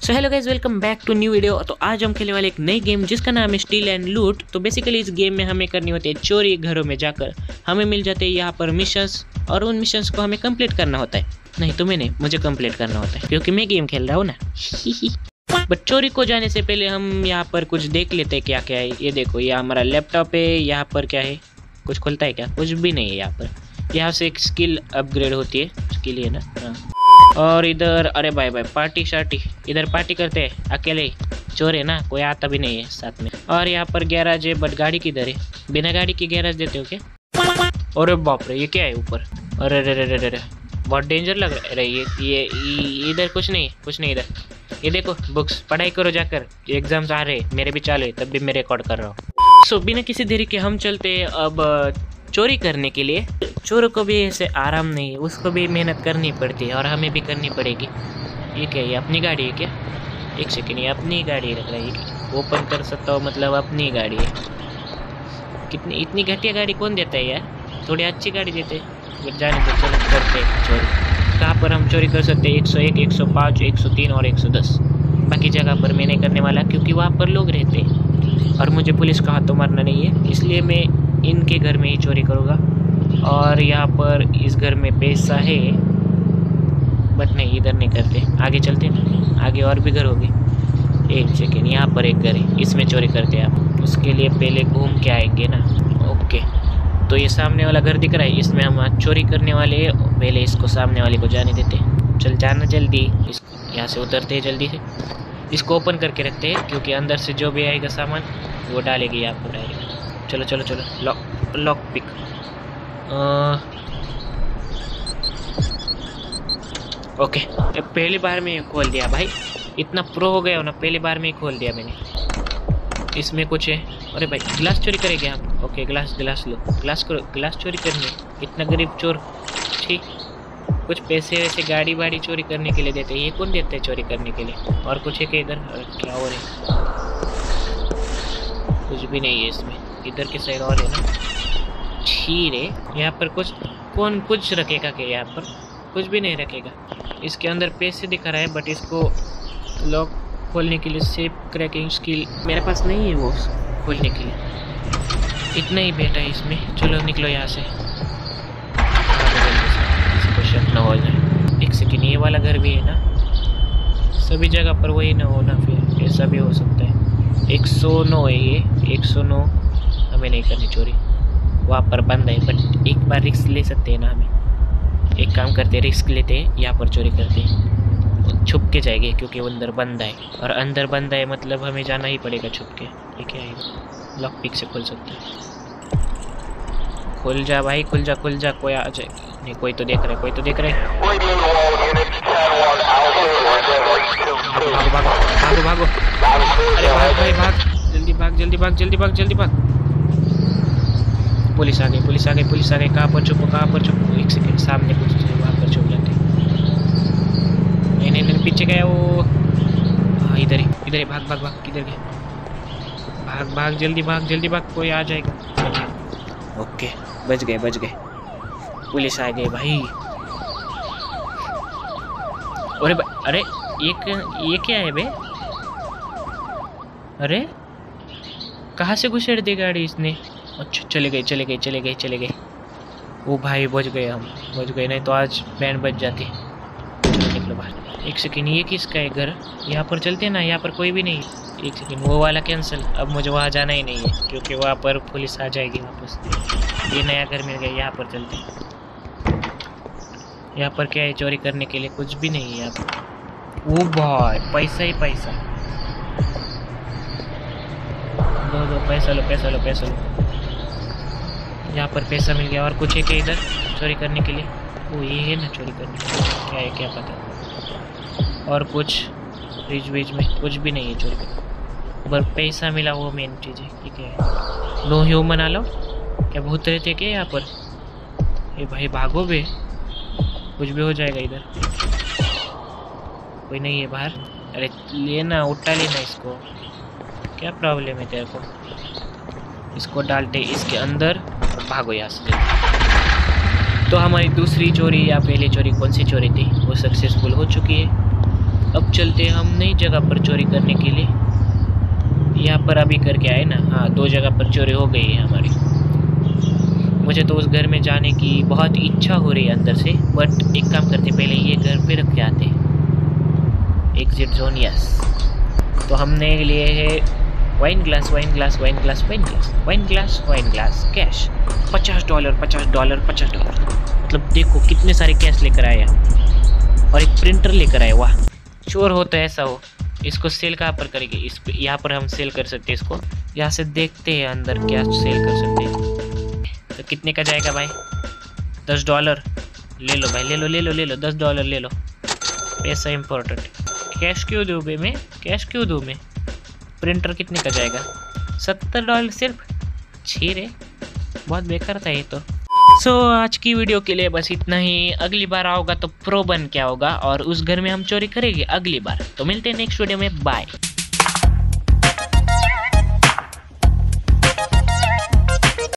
So hello guys, welcome back to new video. तो आज हम खेलने वाले एक नई गेम जिसका नाम है स्टील एंड लूट। तो बेसिकली इस गेम में हमें करनी होती है चोरी घरों में जाकर। हमें मिल जाते हैं यहाँ पर मिशंस और उन मिशंस को हमें कंप्लीट करना होता है। नहीं तुम्हें नहीं, मुझे कंप्लीट करना होता है क्योंकि मैं गेम खेल रहा हूँ ना। बट चोरी को जाने से पहले हम यहाँ पर कुछ देख लेते हैं क्या क्या है। ये देखो, ये हमारा लैपटॉप है। यहाँ पर क्या है, कुछ खुलता है क्या? कुछ भी नहीं है यहाँ पर। यहाँ से एक स्किल अपग्रेड होती है, स्किल है ना। हाँ। और इधर अरे भाई पार्टी शार्टी, इधर पार्टी करते हैं अकेले। चोर है ना, कोई आता भी नहीं है साथ में। और यहाँ पर गैराज है, बट गाड़ी किधर है? बिना गाड़ी की गैराज देते हो क्या? अरे बाप रे, ये क्या है ऊपर? अरे रे रे रे रे, बहुत डेंजर लग रहा है। अरे ये इधर कुछ नहीं, कुछ नहीं इधर। ये देखो बुक्स, पढ़ाई करो जाकर, एग्जाम्स आ रहे, मेरे भी चालू है, तब भी मैं रिकॉर्ड कर रहा हूँ। सो बिना किसी देरी के हम चलते हैं अब चोरी करने के लिए। चोरों को भी ऐसे आराम नहीं है, उसको भी मेहनत करनी पड़ती है और हमें भी करनी पड़ेगी। ये क्या है, ये अपनी गाड़ी है क्या? एक सेकेंड, ये अपनी गाड़ी रख रहा है। ओपन कर सकता हूँ, मतलब अपनी गाड़ी है। कितनी इतनी घटिया गाड़ी कौन देता है यार? थोड़ी अच्छी गाड़ी देते। जाने दो, चलो करते चोरी। कहाँ पर हम चोरी कर सकते हैं? 101, 105, 103 और 110। बाकी जगह पर मैं नहीं करने वाला क्योंकि वहाँ पर लोग रहते हैं और मुझे पुलिस का हाथों मारना नहीं है, इसलिए मैं इनके घर में ही चोरी करूँगा। और यहाँ पर इस घर में पैसा है, बट नहीं इधर नहीं करते। आगे चलते ना, आगे और भी घर होगी। एक सेकेंड, यहाँ पर एक घर है, इसमें चोरी करते हैं आप। उसके लिए पहले घूम के आएंगे ना। ओके, तो ये सामने वाला घर दिख रहा है, इसमें हम आज चोरी करने वाले हैं। पहले इसको सामने वाले को जाने देते। चल जाना जल्दी, इसको यहाँ से उतरते हैं जल्दी से। इसको ओपन करके रखते हैं क्योंकि अंदर से जो भी आएगा सामान वो डालेगी यहाँ पर डायरेक्ट। चलो चलो चलो, लॉक पिक। ओके, पहली बार में खोल दिया भाई। इतना प्रो हो गया हो ना, पहली बार में ही खोल दिया मैंने। इसमें कुछ है। अरे भाई गिलास चोरी करेंगे हम। ओके, गिलास लो, गिलास करो। गिलास चोरी करने इतना गरीब चोर, ठीक। कुछ पैसे वैसे गाड़ी वाड़ी चोरी करने के लिए देते हैं। ये कौन देते हैं चोरी करने के लिए? और कुछ है कि इधर? क्या हो रहा है? कुछ भी नहीं है इसमें। इधर की साइड और है ना। छी रे, यहाँ पर कुछ कौन कुछ रखेगा क्या? यहाँ पर कुछ भी नहीं रखेगा। इसके अंदर पैसे दिखा रहा है, बट इसको लॉक खोलने के लिए सेफ क्रैकिंग स्किल मेरे पास नहीं है वो खोलने के लिए। इतना ही बेटा है इसमें। चलो निकलो यहाँ से, इसको शक न हो जाए। एक सेकेंड, ये वाला घर भी है ना। सभी जगह पर वही ना हो ना, फिर ऐसा भी हो सकता है। 109 है ये, 109। हमें नहीं करनी चोरी, वहाँ पर बंद है। बट एक बार रिस्क ले सकते हैं ना हमें। एक काम करते हैं, रिस्क लेते हैं, यहाँ पर चोरी करते हैं। छुप के जाएंगे क्योंकि वो अंदर बंद है, और अंदर बंद है मतलब हमें जाना ही पड़ेगा छुप के। ये क्या है? लॉक पिक से खोल सकते हैं। खुल जा भाई, खुल जा खुल जा, कोई आ जाए। नहीं, कोई तो देख रहा है, कोई तो देख रहा है। भागो भागो भागो भागो। अरे भाग भाई भाग, जल्दी भाग जल्दी भाग जल्दी भाग जल्दी भाग। पुलिस आ गई, पुलिस आ गई, पुलिस आ गई। कहाँ पर छुपो, कहाँ पर छुपो? एक सेकेंड, सामने कुछ वहाँ पर छुप जाते। नहीं नहीं नहीं, पीछे गया वो। हाँ इधर ही भाग भाग भाग। किधर गए? भाग भाग जल्दी भाग जल्दी भाग, कोई आ जाएगा। ओके, बच गए बच गए। पुलिस आ गई भाई। अरे ये क्या है बे? अरे कहाँ से घुसेड़ दी गाड़ी इसने? अच्छा, चले गए। ओ भाई बच गए, हम बच गए, नहीं तो आज बैंड बच जाती। चलो निकलो बाहर। एक सेकेंड, ये किसका है घर? यहाँ पर चलते ना, यहाँ पर कोई भी नहीं। एक सेकेंड, वो वाला कैंसिल। अब मुझे वहाँ जाना ही नहीं है क्योंकि वहाँ पर पुलिस आ जाएगी वापस। ये नया घर मिल गया, यहाँ पर चलते। यहाँ पर क्या है चोरी करने के लिए? कुछ भी नहीं है यहाँ पर। ओ भाई, पैसा ही पैसा। दो पैसा लो। यहाँ पर पैसा मिल गया। और कुछ है क्या इधर चोरी करने के लिए? वो ये है ना चोरी करने के लिए, क्या है क्या पता। और कुछ फ्रिज वेज में कुछ भी नहीं है चोरी करने, पर पैसा मिला, वो मेन चीज़ है। ठीक है, नो ह्यूमन आ लो। क्या भूत रहते क्या यहाँ पर? ये भाई भागो बे, कुछ भी हो जाएगा इधर। कोई नहीं है बाहर। अरे लेना, उठा लेना इसको। क्या प्रॉब्लम है तेरे को? इसको डालते इसके अंदर, भागो यहाँ से। तो हमारी दूसरी चोरी या पहली चोरी कौन सी चोरी थी वो सक्सेसफुल हो चुकी है। अब चलते हम नई जगह पर चोरी करने के लिए। यहाँ पर अभी करके आए ना, हाँ 2 जगह पर चोरी हो गई है हमारी। मुझे तो उस घर में जाने की बहुत इच्छा हो रही है अंदर से, बट एक काम करते पहले ये घर पे रख के आते। Exit zone, yes. तो हमने लिए है wine glass, wine glass, wine glass, wine glass, wine glass, wine glass, cash $50, $50, $50। मतलब देखो कितने सारे कैश लेकर आए हम, और एक प्रिंटर लेकर आए। वाह, चोर हो तो ऐसा हो। इसको सेल कहाँ पर करेंगे? इस पे, यहाँ पर हम सेल कर सकते हैं इसको। यहाँ से देखते हैं अंदर क्या सेल कर सकते हैं। तो कितने का जाएगा भाई? $10 ले लो भाई, ले लो ले लो ले लो, $10 ले लो। पैसा इम्पोर्टेंट। कैश क्यों दूँ भाई मैं, कैश क्यों दूँ मैं? प्रिंटर कितने का जाएगा? $70 सिर्फ। छी रे, बहुत बेकार था ये तो। सो आज की वीडियो के लिए बस इतना ही। अगली बार आओगा तो प्रो बन क्या होगा, और उस घर में हम चोरी करेंगे अगली बार। तो मिलते हैं नेक्स्ट वीडियो में, बाय।